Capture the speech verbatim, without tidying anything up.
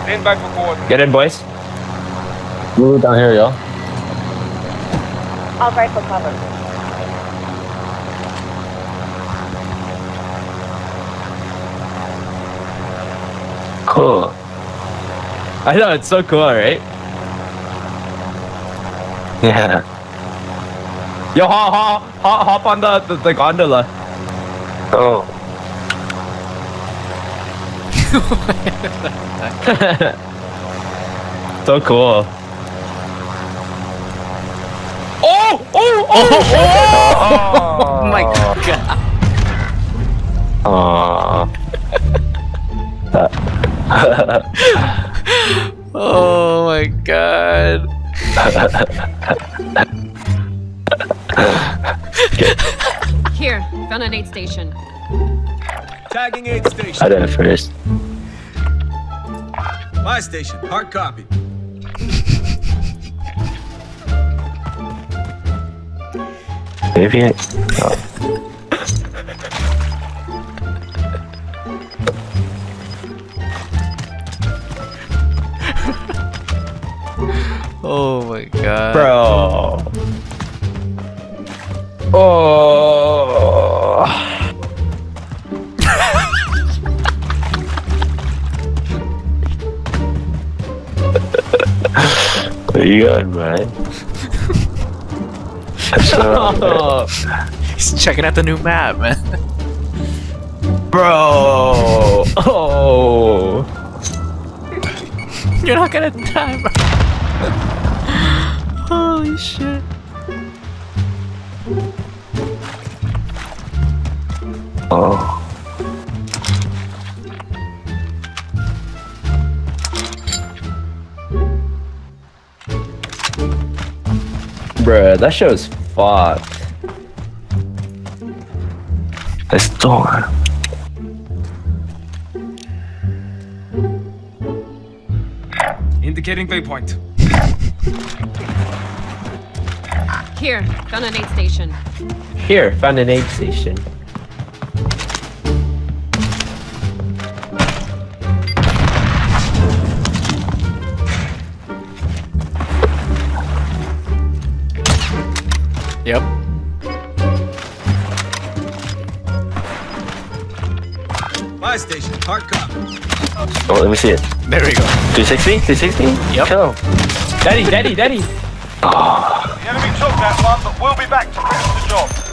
Heading back for coordinates. Get in, boys. Move down here, y'all. I'll rifle cover. Cool. I know, it's so cool, right? Yeah. Yo, hop, hop, hop, hop on the, the, the gondola. Oh. So cool. Oh! Oh! Oh! Oh, oh my god. Aww. Oh my god. Here, found an aid station. Tagging aid station. I did it first. My station. Hard copy. Maybe I... Oh. Oh my god. Bro. Oh. Where you going, Brian? Oh. He's checking out the new map, man. Bro. Oh. You're not gonna die, bro. Holy shit. Oh. Bruh, that show's fucked. This door. Indicating waypoint. Here, found an aid station. Here, found an aid station. Yep. My station. Hard copy. Oh, let me see it. There we go. two sixty? two sixty? Yep. Kill. Daddy, daddy, daddy. Oh. The enemy took that one, but we'll be back to finish the job.